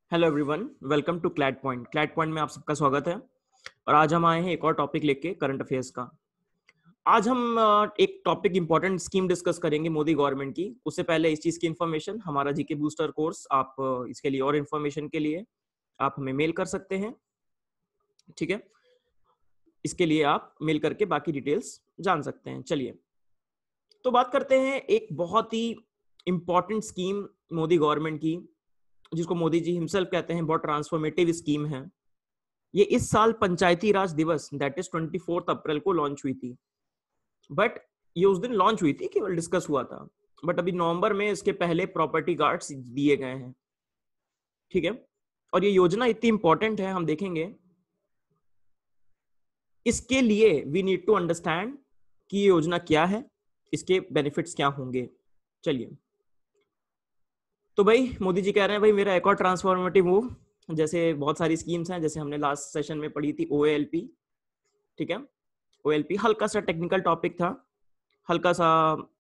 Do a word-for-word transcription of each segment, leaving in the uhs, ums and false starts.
Hello everyone, welcome to CLAT point. CLAT point में आप सबका स्वागत है और आज हम आए हैं एक और टॉपिक लेके करंट अफेयर्स का। आज हम अ, एक टॉपिक इंपॉर्टेंट स्कीम डिस्कस करेंगे मोदी गवर्नमेंट की। उससे पहले इस चीज की इंफॉर्मेशन, हमारा जीके बूस्टर कोर्स, आप अ, इसके लिए और इंफॉर्मेशन के लिए आप हमें मेल कर सकते हैं, ठीक है। इसके लिए आप मेल करके बाकी डिटेल्स जान सकते हैं। चलिए तो बात करते हैं एक बहुत ही इंपॉर्टेंट स्कीम मोदी गवर्नमेंट की, जिसको मोदी जी हिमसेल्फ कहते हैं बहुत ट्रांसफॉर्मेटिव स्कीम है। ये इस साल Panchayati Raj Diwas that is twenty fourth April को लॉन्च हुई थी। बट ये उस दिन लॉन्च हुई थी, केवल डिस्कस हुआ था। बट अभी नवंबर में इसके पहले प्रॉपर्टी कार्ड्स दिए गए हैं, ठीक है। और ये योजना इतनी इंपॉर्टेंट है, हम देखेंगे इसके लिए वी नीड टू अंडरस्टैंड कि ये योजना क्या है, इसके बेनिफिट्स क्या होंगे। चलिए तो भाई मोदी जी कह रहे हैं भाई मेरा एक और ट्रांसफॉर्मेटिव मूव, जैसे बहुत सारी स्कीम्स हैं, जैसे हमने लास्ट सेशन में पढ़ी थी ओ एल पी, ठीक है। ओ एल पी हल्का सा टेक्निकल टॉपिक था, हल्का सा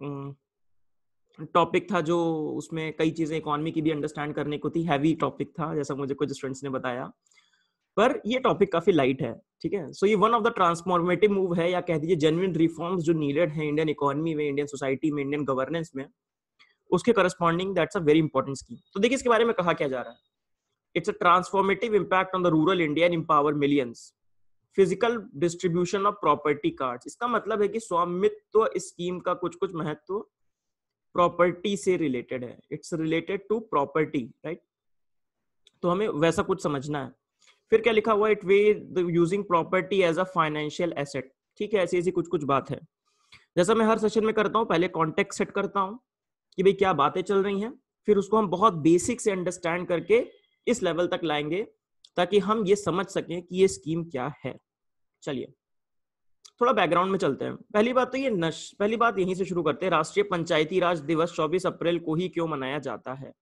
टॉपिक था जो उसमें कई चीजें इकोनॉमी की भी अंडरस्टैंड करने को थी। हैवी टॉपिक था जैसा मुझे कुछ स्टूडेंट्स ने बताया, पर ये टॉपिक काफी लाइट है, ठीक है। सो ये one of the transformative move है, या कह दीजिए जेन्युइन रिफॉर्म्स जो नीडेड है इंडियन इकोनॉमी में, इंडियन सोसाइटी में, इंडियन गवर्नेंस में, उसके corresponding that's a very important scheme. तो देखिए इसके बारे में कहा क्या जा रहा है। It's a transformative impact on the rural India and empower millions. Physical distribution of property cards, इसका मतलब है कि स्वामित्व स्कीम का कुछ कुछ महत्व प्रॉपर्टी से रिलेटेड है। It's related to property, right. तो हमें वैसा कुछ समझना है। फिर क्या लिखा हुआ है, it way using property as a financial asset, ठीक है। ऐसी ऐसी कुछ कुछ बात है। जैसा मैं हर सेशन में करता हूँ, पहले कॉन्टेक्स्ट सेट करता हूँ कि भाई क्या बातें चल रही हैं, फिर उसको हम बहुत बेसिक से अंडरस्टैंड करके इस लेवल तक लाएंगे ताकि हम ये समझ सकें कि ये स्कीम क्या है। चलिए थोड़ा बैकग्राउंड में चलते हैं। पहली बात तो ये नश पहली बात यहीं से शुरू करते हैं। राष्ट्रीय पंचायती राज दिवस चौबीस अप्रैल को ही क्यों मनाया जाता है?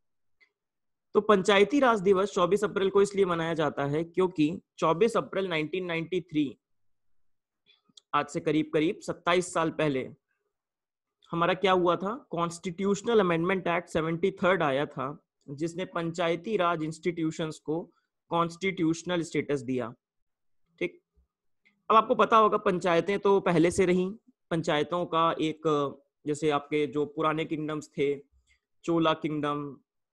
तो पंचायती राज दिवस चौबीस अप्रैल को इसलिए मनाया जाता है क्योंकि चौबीस अप्रैल नाइनटीन नाइंटी थ्री, आज से करीब करीब सत्ताईस साल पहले, हमारा क्या हुआ था, constitutional amendment act seventy third आया था, जिसने पंचायती राज इंस्टीट्यूशंस को कॉन्स्टिट्यूशनल स्टेटस दिया, ठीक। अब आपको पता होगा पंचायतें तो पहले से रही। पंचायतों का एक, जैसे आपके जो पुराने किंगडम्स थे, चोला किंगडम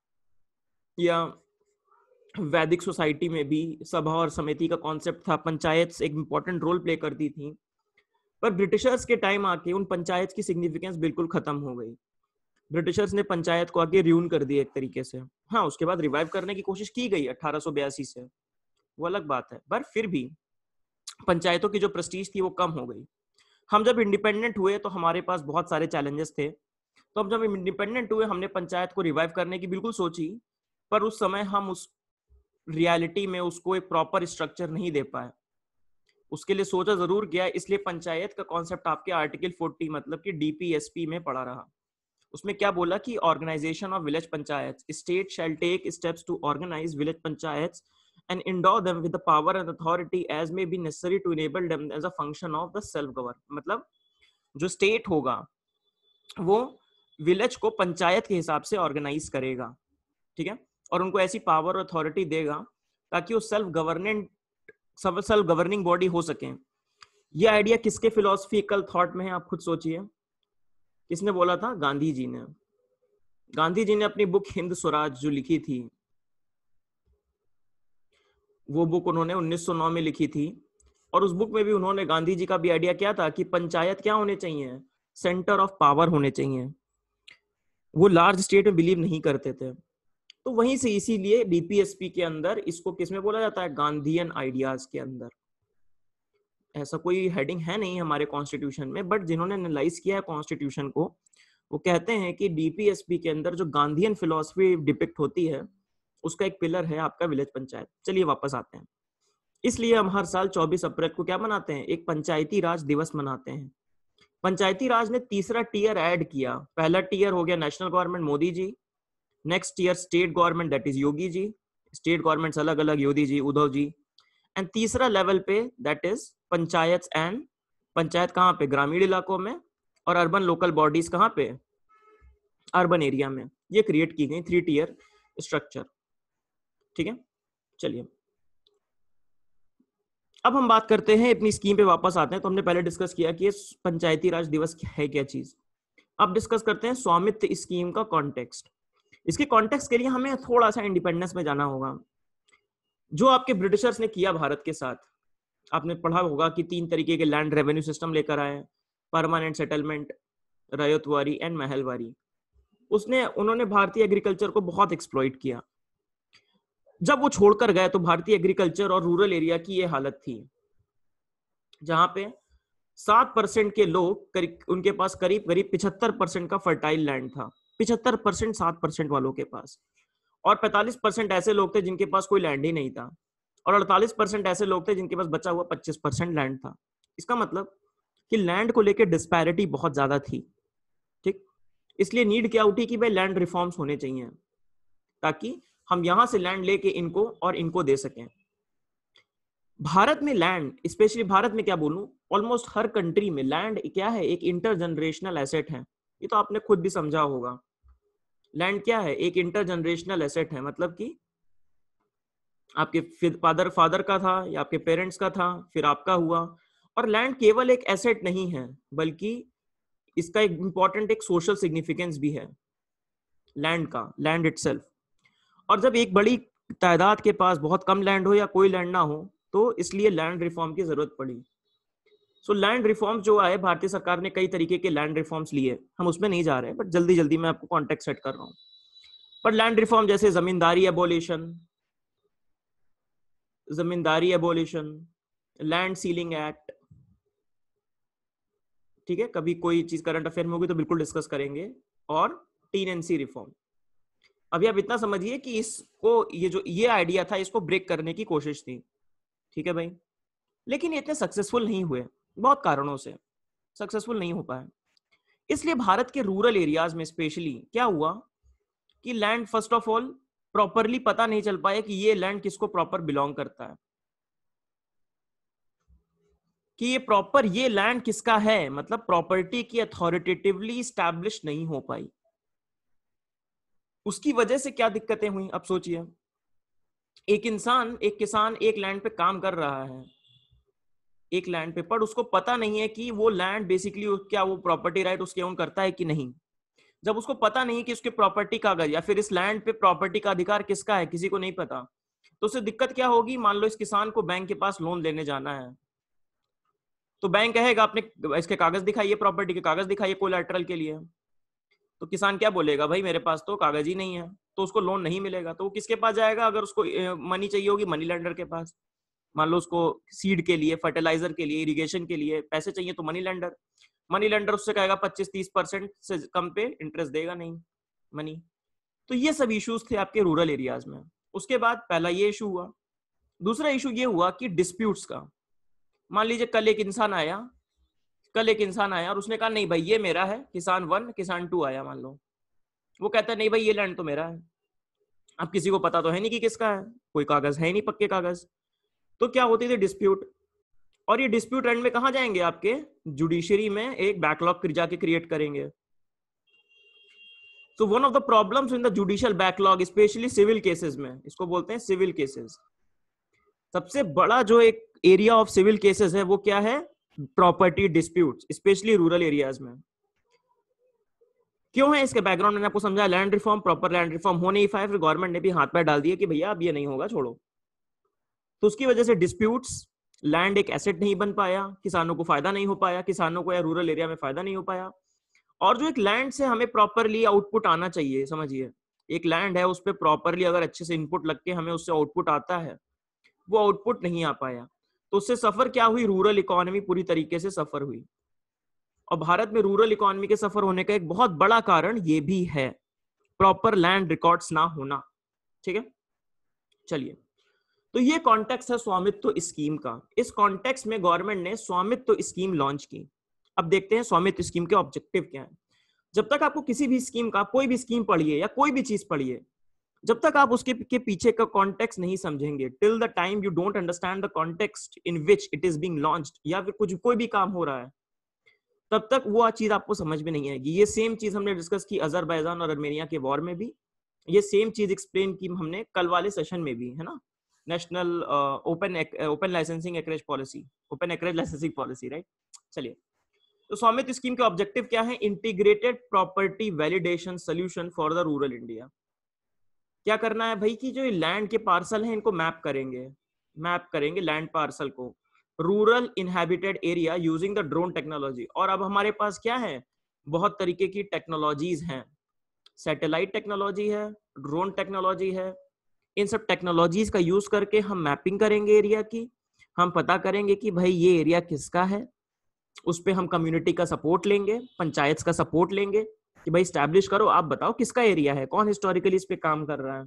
या वैदिक सोसाइटी में भी सभा और समिति का कॉन्सेप्ट था। पंचायत एक इंपॉर्टेंट रोल प्ले करती थी। पर ब्रिटिशर्स के टाइम आके उन पंचायत की सिग्निफिकेंस बिल्कुल खत्म हो गई। ब्रिटिशर्स ने पंचायत को आगे रियून कर दिया एक तरीके से। हाँ, उसके बाद रिवाइव करने की कोशिश की गई अठारह सौ बयासी से, वो अलग बात है, पर फिर भी पंचायतों की जो प्रेस्टीज थी वो कम हो गई। हम जब इंडिपेंडेंट हुए तो हमारे पास बहुत सारे चैलेंजेस थे, तो अब जब इंडिपेंडेंट हुए हमने पंचायत को रिवाइव करने की बिल्कुल सोची, पर उस समय हम उस रियलिटी में उसको एक प्रॉपर स्ट्रक्चर नहीं दे पाए। उसके लिए सोचा जरूर गया, इसलिए पंचायत का कॉन्सेप्ट आपके आर्टिकल फोर्टी मतलब कि डीपीएसपी में पड़ा रहा। उसमें क्या बोला कि organisation of village panchayat, state shall take steps to organise village panchayat and endow them with the power and authority as may be necessary to enable them as a function of the self govern। मतलब जो state होगा वो village को पंचायत के हिसाब से organise करेगा, ठीक है, और उनको ऐसी पावर और अथॉरिटी देगा ताकि वो self government self governing body हो सके। ये आइडिया किसके फिलोसफिकल थॉट में है, आप खुद सोचिए। किसने बोला था? गांधी जी ने। गांधी जी ने अपनी बुक हिंद स्वराज जो लिखी थी, वो बुक उन्होंने उन्नीस सौ नौ में लिखी थी। और उस बुक में भी उन्होंने, गांधी जी का भी आइडिया क्या था कि पंचायत क्या होने चाहिए, सेंटर ऑफ पावर होने चाहिए। वो लार्ज स्टेट में बिलीव नहीं करते थे। तो वहीं से इसीलिए डीपीएसपी के अंदर इसको किसमें बोला जाता है, गांधीयन आइडियाज के अंदर। ऐसा कोई हेडिंग है नहीं हमारे कॉन्स्टिट्यूशन में, बट जिन्होंने एनालाइज किया है कॉन्स्टिट्यूशन को, वो कहते हैं कि डीपीएसपी के अंदर जो गांधीयन फिलॉसफी डिपिक्ट होती है, उसका एक पिलर है आपका विलेज पंचायत। चलिए वापस आते हैं। इसलिए हम हर साल चौबीस अप्रैल को क्या मनाते हैं, एक पंचायती राज दिवस मनाते हैं। पंचायती राज ने तीसरा टीयर ऐड किया। पहला टीयर हो गया national government Modi ji, next tier state government that is Yogi ji, state governments अलग अलग, योगी जी, उद्धव जी, एंड तीसरा लेवल पे that is panchayat. And panchayat कहाँ पे, ग्रामीण इलाकों में, और अर्बन लोकल बॉडीज कहाँ पे, अर्बन एरिया में। ये क्रिएट की गई थ्री टीयर स्ट्रक्चर, ठीक है, चलिए अब हम बात करते हैं अपनी स्कीम पे वापस आते हैं। तो हमने पहले डिस्कस किया कि ये पंचायती राज दिवस है क्या चीज। अब डिस्कस करते हैं स्वामित्व स्कीम का कॉन्टेक्स्ट। इसके कॉन्टेक्स्ट के लिए हमें थोड़ा सा इंडिपेंडेंस में जाना होगा। जो आपके ब्रिटिशर्स ने किया भारत के साथ, आपने पढ़ा होगा कि तीन तरीके के लैंड रेवेन्यू सिस्टम लेकर आए, permanent settlement, Ryotwari and Mahalwari. उसने उन्होंने भारतीय एग्रीकल्चर को बहुत एक्सप्लॉइट किया। जब वो छोड़कर गए तो भारतीय एग्रीकल्चर और रूरल एरिया की ये हालत थी, जहां पे सात परसेंट के लोग, उनके पास करीब करीब पिछहत्तर परसेंट का फर्टाइल लैंड था। पिछहत्तर परसेंट सात परसेंट वालों के पास, और पैंतालीस परसेंट ऐसे लोग थे जिनके पास कोई लैंड ही नहीं था, और अड़तालीस परसेंट ऐसे लोग थे जिनके पास बचा हुआ पच्चीस परसेंट लैंड था। इसका मतलब कि लैंड को लेकर डिस्पैरिटी बहुत ज्यादा थी। ठीक, इसलिए नीड क्या उठी कि भाई लैंड रिफॉर्म्स होने चाहिए, ताकि हम यहां से लैंड लेके इनको और इनको दे सकें। भारत में लैंड, स्पेशली भारत में क्या बोलूं, ऑलमोस्ट हर कंट्री में लैंड क्या है, एक इंटरजनरेशनल एसेट है। ये तो आपने खुद भी समझा होगा। लैंड क्या है, एक इंटरजनरेशनल एसेट है। मतलब कि आपके फादर फादर का था या आपके पेरेंट्स का था, फिर आपका हुआ। और लैंड केवल एक एसेट नहीं है, बल्कि इसका एक इंपॉर्टेंट एक सोशल सिग्निफिकेंस भी है लैंड का, लैंड इटसेल्फ। और जब एक बड़ी तादाद के पास बहुत कम लैंड हो या कोई लैंड ना हो, तो इसलिए लैंड रिफॉर्म की जरूरत पड़ी। सो लैंड रिफॉर्म जो आए, भारतीय सरकार ने कई तरीके के लैंड रिफॉर्म्स लिए, हम उसमें नहीं जा रहे हैं, बट जल्दी जल्दी मैं आपको कॉन्टेक्स्ट सेट कर रहा हूं। पर लैंड रिफॉर्म जैसे zamindari abolition, zamindari abolition, land ceiling act, ठीक है, कभी कोई चीज करंट अफेयर में होगी तो बिल्कुल डिस्कस करेंगे, और टीनेंसी रिफॉर्म। अभी आप इतना समझिए कि इसको, ये जो ये आइडिया था, इसको ब्रेक करने की कोशिश थी, ठीक है भाई, लेकिन ये इतने सक्सेसफुल नहीं हुए, बहुत कारणों से सक्सेसफुल नहीं हो पाए। इसलिए भारत के रूरल एरियाज में स्पेशली क्या हुआ कि land first of all properly पता नहीं चल पाया कि ये लैंड किसको प्रॉपर बिलोंग करता है, कि ये प्रॉपर ये लैंड किसका है, मतलब प्रॉपर्टी की अथॉरिटेटिवली स्टैब्लिश नहीं हो पाई। उसकी वजह से क्या दिक्कतें हुई, अब सोचिए। एक इंसान, एक किसान एक लैंड पे काम कर रहा है, एक लैंड पे, पर उसको पता नहीं है कि वो लैंड बेसिकली क्या वो प्रॉपर्टी राइट उसके ओन करता है कि नहीं। जब उसको पता नहीं कि उसके प्रॉपर्टी कागज या फिर इस लैंड पे प्रॉपर्टी का अधिकार किसका है, किसी को नहीं पता, तो उससे दिक्कत क्या होगी। मान लो इस किसान को बैंक के पास लोन लेने जाना है, तो बैंक कहेगा अपने इसके कागज दिखाइए, प्रॉपर्टी के कागज दिखाइए कोलैटरल के लिए। तो किसान क्या बोलेगा, भाई मेरे पास तो कागज ही नहीं है, तो उसको लोन नहीं मिलेगा। तो वो किसके पास जाएगा, अगर उसको मनी चाहिए होगी, मनी लेंडर के पास। मान लो उसको सीड के लिए, फर्टिलाइजर के लिए, इरिगेशन के लिए पैसे चाहिए, तो मनी लेंडर। मनी लेंडर उससे कहेगा पच्चीस तीस परसेंट से कम पे इंटरेस्ट देगा नहीं मनी। तो ये सब इश्यूज थे आपके रूरल एरियाज में। उसके बाद पहला ये इशू हुआ। दूसरा इशू ये हुआ कि डिस्प्यूट्स का। मान लीजिए कल एक इंसान आया कल एक इंसान आया और उसने कहा नहीं भाई ये मेरा है, किसान वन किसान टू आया, मान लो वो कहता है नहीं भाई ये लैंड तो मेरा है। अब किसी को पता तो है नहीं कि किसका है, कोई कागज है नहीं, पक्के कागज। तो क्या होती थी डिस्प्यूट, और ये डिस्प्यूट एंड में कहां जाएंगे, आपके जुडिशरी में एक बैकलॉग जाके क्रिएट करेंगे। तो one of the problems in the judicial backlog, specially civil cases में, इसको बोलते हैं सिविल केसेस। सबसे बड़ा जो एक एरिया ऑफ सिविल केसेस है वो क्या है, property disputes, specially rural areas में। क्यों है, इसके बैकग्राउंड मैंने आपको समझा। Land reform, proper land reform हो नहीं पाया, फिर गवर्नमेंट ने भी हाथ पैर डाल दिया कि भैया अब ये नहीं होगा, छोड़ो। तो उसकी वजह से डिस्प्यूट्स, लैंड एक एसेट नहीं बन पाया, किसानों को फायदा नहीं हो पाया, किसानों को या रूरल एरिया में फायदा नहीं हो पाया। और जो एक लैंड से हमें प्रॉपरली आउटपुट आना चाहिए, समझिए एक लैंड है उस पर प्रॉपरली अगर अच्छे से इनपुट लग के हमें उससे आउटपुट आता है, वो आउटपुट नहीं आ पाया। तो उससे सफर क्या हुई, रूरल इकोनॉमी पूरी तरीके से सफर हुई। और भारत में रूरल इकोनॉमी के सफर होने का एक बहुत बड़ा कारण ये भी है, प्रॉपर लैंड रिकॉर्ड्स ना होना। ठीक है, चलिए, तो ये कॉन्टेक्स्ट है स्वामित्व स्कीम का। इस कॉन्टेक्स्ट में गवर्नमेंट ने स्वामित्व स्कीम लॉन्च की। अब देखते हैं स्वामित्व स्कीम के ऑब्जेक्टिव क्या है। जब तक आपको किसी भी स्कीम का, कोई भी स्कीम पढ़िए या कोई भी चीज पढ़िए, जब तक आप उसके के पीछे का कॉन्टेक्स्ट नहीं समझेंगे, till the time you don't understand the context in which it is being launched, या फिर कुछ कोई भी काम हो रहा है, तब तक वो चीज आपको समझ में नहीं आएगी। ये सेम चीज हमने डिस्कस की अजरबैजान और आर्मेनिया के वॉर में भी, ये सेम चीज एक्सप्लेन की हमने कल वाले सेशन में भी, है ना, national open open licensing acreage policy, open acreage licensing policy, right. चलिए, तो स्वामित्व स्कीम के ऑब्जेक्टिव क्या है? Integrated property validation solution for the rural India. क्या करना है भाई कि जो लैंड के पार्सल हैं इनको मैप करेंगे, मैप करेंगे लैंड पार्सल को, rural inhabited area using the drone technology. और अब हमारे पास क्या है, बहुत तरीके की टेक्नोलॉजीज हैं, सैटेलाइट टेक्नोलॉजी है, ड्रोन टेक्नोलॉजी है। इन सब टेक्नोलॉजीज का यूज करके हम मैपिंग करेंगे एरिया की, हम पता करेंगे कि भाई ये एरिया किसका है, उस पे हम कम्युनिटी का सपोर्ट लेंगे, पंचायत का सपोर्ट लेंगे कि भाई स्टैब्लिश करो, आप बताओ किसका एरिया है, कौन हिस्टोरिकली इस पे काम कर रहा है।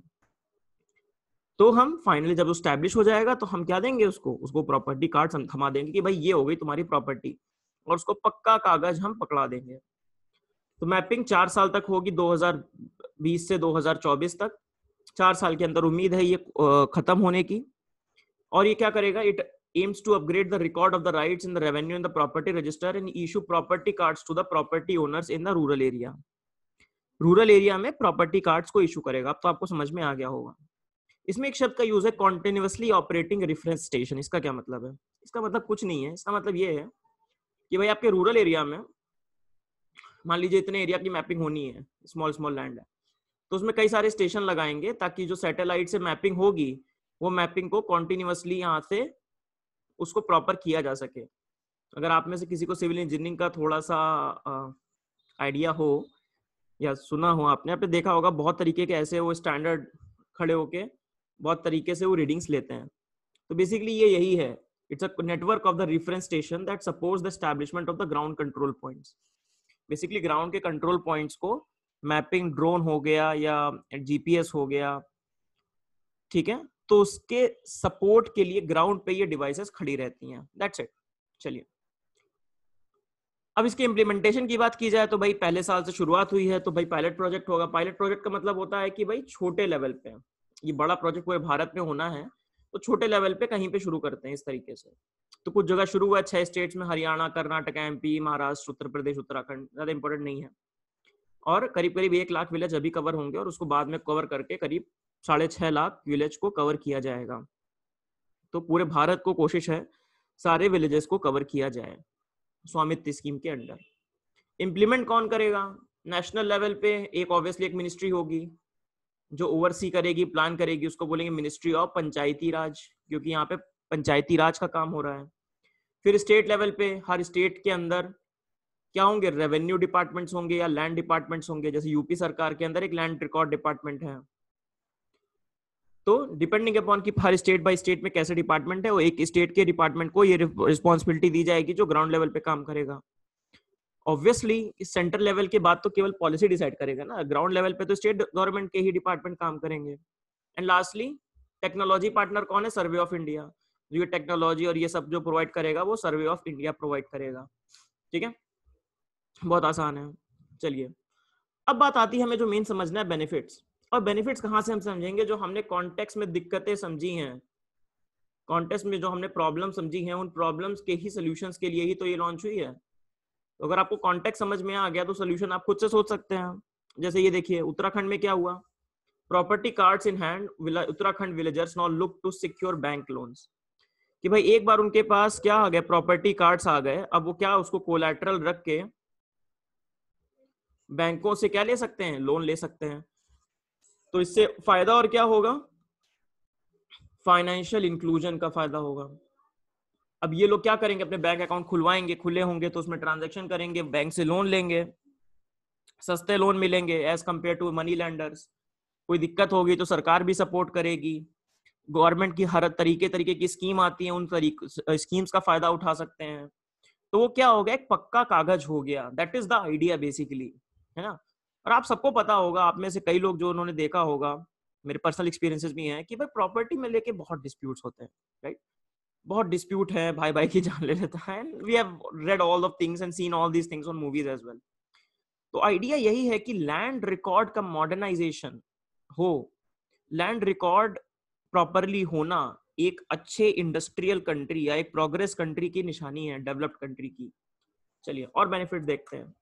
तो हम फाइनली जब स्टैब्लिश हो जाएगा तो हम क्या देंगे उसको, उसको प्रॉपर्टी कार्ड हम थमा देंगे कि भाई ये हो गई तुम्हारी प्रॉपर्टी, और उसको पक्का कागज हम पकड़ा देंगे। तो मैपिंग चार साल तक होगी, दो हज़ार बीस से दो हज़ार चौबीस तक। चार साल के अंदर उम्मीद है ये खत्म होने की। और ये क्या करेगा, it aims to upgrade the record of the rights in the revenue in the property register and issue property cards to the property owners in the rural area. Rural area में प्रॉपर्टी कार्ड्स को issue करेगा। अब तो आपको समझ में आ गया होगा। इसमें एक शब्द का यूज है, कॉन्टिन्यूअसली ऑपरेटिंग रेफरेंस स्टेशन। इसका क्या मतलब है? इसका मतलब कुछ नहीं है, इसका मतलब ये है कि भाई आपके रूरल एरिया में मान लीजिए इतने एरिया की मैपिंग होनी है, स्मॉल स्मॉल लैंड है, तो उसमें कई सारे स्टेशन लगाएंगे ताकि जो सैटेलाइट से मैपिंग होगी वो मैपिंग को कॉन्टिन्यूअसली यहाँ से उसको प्रॉपर किया जा सके। अगर आप में से किसी को सिविल इंजीनियरिंग का थोड़ा सा आइडिया हो या सुना हो, आपने आपने देखा होगा बहुत तरीके के ऐसे वो स्टैंडर्ड खड़े होके बहुत तरीके से वो रीडिंग्स लेते हैं। तो बेसिकली ये यही है, it's a network of the reference station that supports the establishment of the ground control points. Basically ground के कंट्रोल पॉइंट्स को मैपिंग, ड्रोन हो गया या जीपीएस हो गया, ठीक है, तो उसके सपोर्ट के लिए ग्राउंड पे ये डिवाइसेस खड़ी रहती हैं। That's it. चलिए, अब इसके इम्प्लीमेंटेशन की बात की जाए तो भाई पहले साल से शुरुआत हुई है, तो भाई पायलट प्रोजेक्ट होगा। पायलट प्रोजेक्ट का मतलब होता है कि भाई छोटे लेवल पे, ये बड़ा प्रोजेक्ट पूरे भारत में होना है तो छोटे लेवल पे कहीं पे शुरू करते हैं इस तरीके से। तो कुछ जगह शुरू हुआ छह स्टेट्स में, हरियाणा, कर्नाटक, एमपी, महाराष्ट्र, उत्तर प्रदेश, उत्तराखंड, ज्यादा इंपॉर्टेंट नहीं है। और करीब करीब एक लाख विलेज अभी कवर होंगे और उसको बाद में कवर करके करीब साढ़े छह लाख विलेज को कवर किया जाएगा। तो पूरे भारत को कोशिश है सारे विलेजेस को कवर किया जाए स्वामित्व स्कीम के अंडर। इंप्लीमेंट कौन करेगा? नेशनल लेवल पे एक ऑब्वियसली एक मिनिस्ट्री होगी जो ओवरसी करेगी, प्लान करेगी, उसको बोलेंगे मिनिस्ट्री ऑफ पंचायती राज, क्योंकि यहाँ पे पंचायती राज का काम हो रहा है। फिर स्टेट लेवल पे हर स्टेट के अंदर क्या होंगे, रेवेन्यू डिपार्टमेंट्स होंगे या लैंड डिपार्टमेंट्स होंगे। जैसे यूपी सरकार के अंदर एक लैंड रिकॉर्ड डिपार्टमेंट है। तो डिपेंडिंग अपॉन कि हर स्टेट बाय स्टेट में कैसे डिपार्टमेंट है, वो एक स्टेट के डिपार्टमेंट को ये रिस्पॉन्सिबिलिटी दी जाएगी जो ग्राउंड लेवल पे काम करेगा। ऑब्वियसली इस सेंटर लेवल के बाद तो केवल पॉलिसी डिसाइड करेगा ना, ग्राउंड लेवल पे तो स्टेट गवर्नमेंट के ही डिपार्टमेंट काम करेंगे। एंड लास्टली टेक्नोलॉजी पार्टनर कौन है? Survey of India. जो ये टेक्नोलॉजी और ये सब जो प्रोवाइड करेगा वो सर्वे ऑफ इंडिया प्रोवाइड करेगा। ठीक है, बहुत आसान है। चलिए, अब बात आती है हमें जो मेन समझना है, बेनिफिट्स। और बेनिफिट्स कहां से हम समझेंगे? जो हमने कॉन्टेक्स्ट में दिक्कतें समझी हैं, कॉन्टेक्स्ट में जो हमने प्रॉब्लम समझी हैं, उन प्रॉब्लम्स के ही सॉल्यूशंस के लिए ही तो ये लॉन्च हुई है। तो अगर आपको कॉन्टेक्स्ट समझ में आ गया तो सोल्यूशन आप खुद से सोच सकते हैं। जैसे ये देखिए, उत्तराखंड में क्या हुआ, property cards in hand, Uttarakhand villagers now look to secure bank loans. कि भाई एक बार उनके पास क्या आ गए, प्रॉपर्टी कार्ड्स आ गए, अब वो क्या उसको कोलैटरल रख के बैंकों से क्या ले सकते हैं, लोन ले सकते हैं। तो इससे फायदा और क्या होगा, फाइनेंशियल इंक्लूजन का फायदा होगा। अब ये लोग क्या करेंगे, अपने बैंक अकाउंट खुलवाएंगे, खुले होंगे तो उसमें ट्रांजैक्शन करेंगे, बैंक से लोन लेंगे, सस्ते लोन मिलेंगे as compare to money landers. कोई दिक्कत होगी तो सरकार भी सपोर्ट करेगी, गवर्नमेंट की हर तरीके तरीके की स्कीम आती है, उन तरीके स्कीम्स का फायदा उठा सकते हैं। तो वो क्या हो गया, एक पक्का कागज हो गया। That is the idea basically, है ना। और आप सबको पता होगा, आप में से कई लोग जो उन्होंने देखा होगा, मेरे पर्सनल एक्सपीरियंसेस भी हैं कि भाई प्रॉपर्टी में लेके बहुत डिस्प्यूट्स होते हैं, राइट। बहुत डिस्प्यूट है, भाई भाई की जान ले लेता है। We have read all of things and seen all these things on movies as well. तो आइडिया यही है कि लैंड रिकॉर्ड का मॉडर्नाइजेशन हो, लैंड रिकॉर्ड प्रॉपरली होना एक अच्छे इंडस्ट्रियल कंट्री या एक प्रोग्रेस कंट्री की निशानी है, डेवलप्ड कंट्री की। चलिए और बेनिफिट देखते हैं।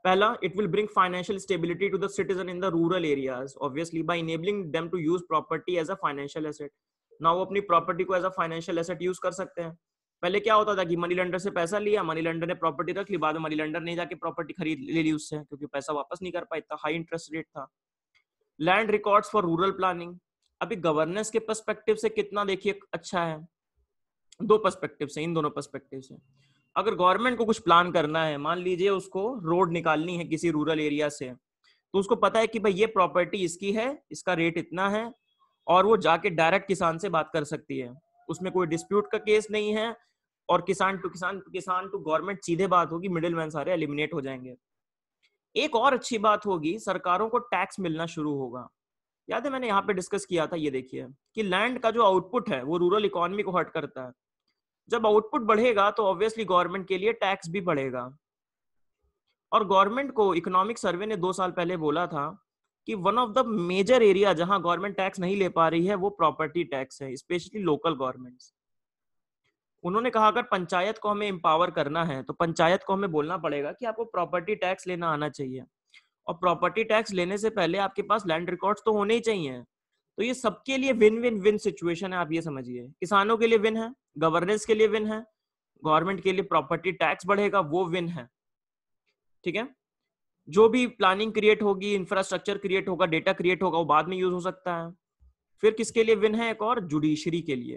पहला, it will bring financial stability to the citizen in the rural areas, obviously by enabling them to use property as a financial asset. Now वो अपनी प्रॉपर्टी को as a financial asset use कर सकते हैं. पहले क्या होता था कि मनी लेंडर से पैसा लिया, मनी लेंडर ने प्रॉपर्टी रख ली, बाद में मनी लेंडर ने जाके प्रॉपर्टी खरीद ले ली उससे, क्योंकि पैसा वापस नहीं कर पाया, इतना हाई इंटरेस्ट रेट था. Land records for rural planning. अभी गवर्नेंस के पर्सपेक्टिव से कितना देखिए अच्छा है, दो पर्सपेक्टिव से, इन दोनों पर्सपेक्टिव से. अगर गवर्नमेंट को कुछ प्लान करना है, मान लीजिए उसको रोड निकालनी है किसी रूरल एरिया से, तो उसको पता है कि भाई ये प्रॉपर्टी इसकी है, इसका रेट इतना है, और वो जाके डायरेक्ट किसान से बात कर सकती है, उसमें कोई डिस्प्यूट का केस नहीं है, और किसान टू किसान किसान टू गवर्नमेंट सीधे बात होगी, मिडिल मैन सारे एलिमिनेट हो जाएंगे. एक और अच्छी बात होगी, सरकारों को टैक्स मिलना शुरू होगा. याद है मैंने यहाँ पे डिस्कस किया था, ये देखिए कि लैंड का जो आउटपुट है वो रूरल इकोनॉमी को हर्ट करता है. जब आउटपुट बढ़ेगा तो ऑब्वियसली गवर्नमेंट के लिए टैक्स भी बढ़ेगा. और गवर्नमेंट को इकोनॉमिक सर्वे ने दो साल पहले बोला था कि one of the major area जहां गवर्नमेंट टैक्स नहीं ले पा रही है वो प्रॉपर्टी टैक्स है, स्पेशली लोकल गवर्नमेंट्स. उन्होंने कहा अगर पंचायत को हमें एम्पावर करना है तो पंचायत को हमें बोलना पड़ेगा कि आपको प्रॉपर्टी टैक्स लेना आना चाहिए, और प्रॉपर्टी टैक्स लेने से पहले आपके पास लैंड रिकॉर्ड्स तो होने ही चाहिए. तो ये सबके लिए विन विन विन सिचुएशन है, आप ये समझिए. किसानों के लिए विन है, गवर्नेंस के लिए विन है, गवर्नमेंट के लिए प्रॉपर्टी टैक्स बढ़ेगा, वो विन है. ठीक है. जो भी प्लानिंग क्रिएट होगी, इंफ्रास्ट्रक्चर क्रिएट होगा, डेटा क्रिएट होगा, वो बाद में यूज हो सकता है. फिर किसके लिए विन है, एक और जुडिशरी के लिए,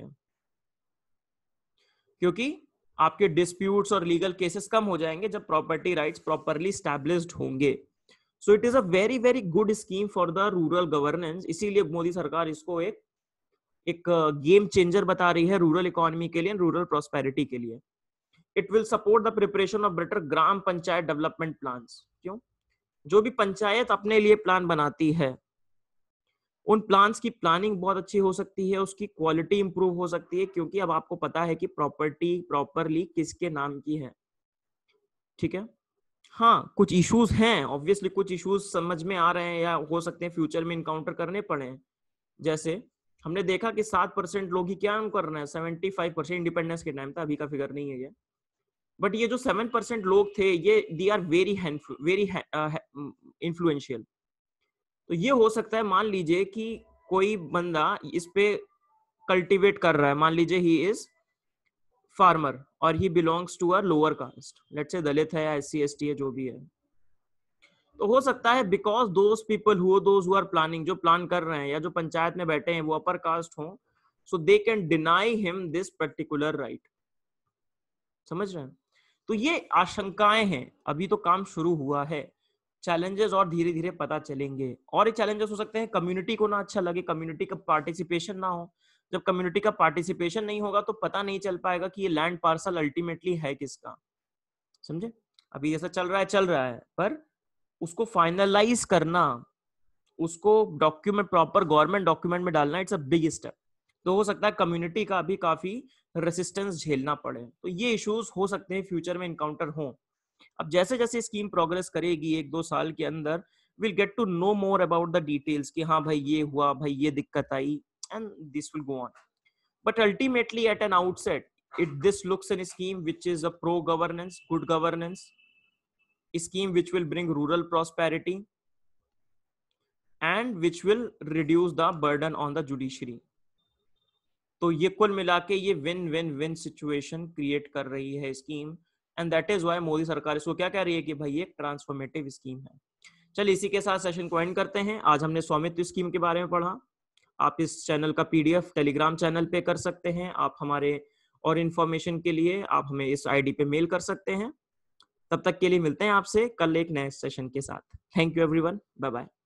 क्योंकि आपके डिस्प्यूट्स और लीगल केसेस कम हो जाएंगे जब प्रॉपर्टी राइट्स प्रॉपरली एस्टैब्लिश्ड होंगे. So it is a very very good scheme for the rural governance. इसीलिए मोदी सरकार इसको एक एक गेम चेंजर बता रही है रूरल इकोनॉमी के लिए, रूरल प्रॉस्पेरिटी के लिए. It will support the preparation of better gram panchayat development plans. क्यों? जो भी पंचायत अपने लिए प्लान बनाती है, उन प्लान्स की प्लानिंग बहुत अच्छी हो सकती है, उसकी क्वालिटी इंप्रूव हो सकती है, क्योंकि अब आपको पता है कि प्रॉपर्टी प्रॉपरली किसके नाम की है. ठीक है. हाँ, कुछ इश्यूज हैं, ऑब्वियसली कुछ इश्यूज समझ में आ रहे हैं या हो सकते हैं फ्यूचर में इनकाउंटर करने पड़े. जैसे हमने देखा कि सात परसेंट लोग ही क्या कर रहे हैं, सेवेंटी फाइव परसेंट इंडिपेंडेंस के टाइम था, अभी का फिगर नहीं है ये, बट ये जो सेवन परसेंट लोग थे ये they are very very influential. तो ये हो सकता है, मान लीजिए कि कोई बंदा इस पे कल्टीवेट कर रहा है, मान लीजिए ही इज फार्मर और he belongs to a lower caste, let's say Dalit है या एस सी एस टी है, जो भी है, तो हो सकता है because those people who those who are planning, जो प्लान कर रहे हैं या जो पंचायत में बैठे हैं वो अपर कास्ट हो, so they can deny him this particular right. समझ रहे हैं? तो ये आशंकाएं हैं, अभी तो काम शुरू हुआ है, चैलेंजेस और धीरे धीरे पता चलेंगे. और ये चैलेंजेस हो सकते हैं कम्युनिटी को ना अच्छा लगे, कम्युनिटी का पार्टिसिपेशन ना हो. जब कम्युनिटी का पार्टिसिपेशन नहीं होगा तो पता नहीं चल पाएगा कि ये लैंड पार्सल अल्टीमेटली है किसका. समझे? अभी जैसा चल रहा है चल रहा है, पर उसको फाइनलाइज करना, उसको डॉक्यूमेंट प्रॉपर गवर्नमेंट डॉक्यूमेंट में डालना, इट्स अ बिग स्टेप. तो हो सकता है कम्युनिटी का भी काफी रेसिस्टेंस झेलना पड़े. तो ये इश्यूज हो सकते हैं फ्यूचर में इनकाउंटर हो. अब जैसे जैसे स्कीम प्रोग्रेस करेगी एक दो साल के अंदर, will get to know more about the details कि हाँ भाई ये हुआ, भाई ये दिक्कत आई, and this will go on. But ultimately at an outset it this looks a scheme which is a pro governance, good governance, a scheme which will bring rural prosperity and which will reduce the burden on the judiciary. तो ये कुल मिला के ये win win win situation create कर रही है scheme, and that is why Modi सरकार इसको क्या कह रही है कि भाई ये एक ट्रांसफॉर्मेटिव स्कीम है. चलिए इसी के साथ सेशन को एंड करते हैं. आज हमने स्वामित्व स्कीम के बारे में पढ़ा. आप इस चैनल का पीडीएफ टेलीग्राम चैनल पे कर सकते हैं. आप हमारे और इन्फॉर्मेशन के लिए आप हमें इस आईडी पे मेल कर सकते हैं. तब तक के लिए मिलते हैं आपसे कल एक नए सेशन के साथ. Thank you everyone, bye bye.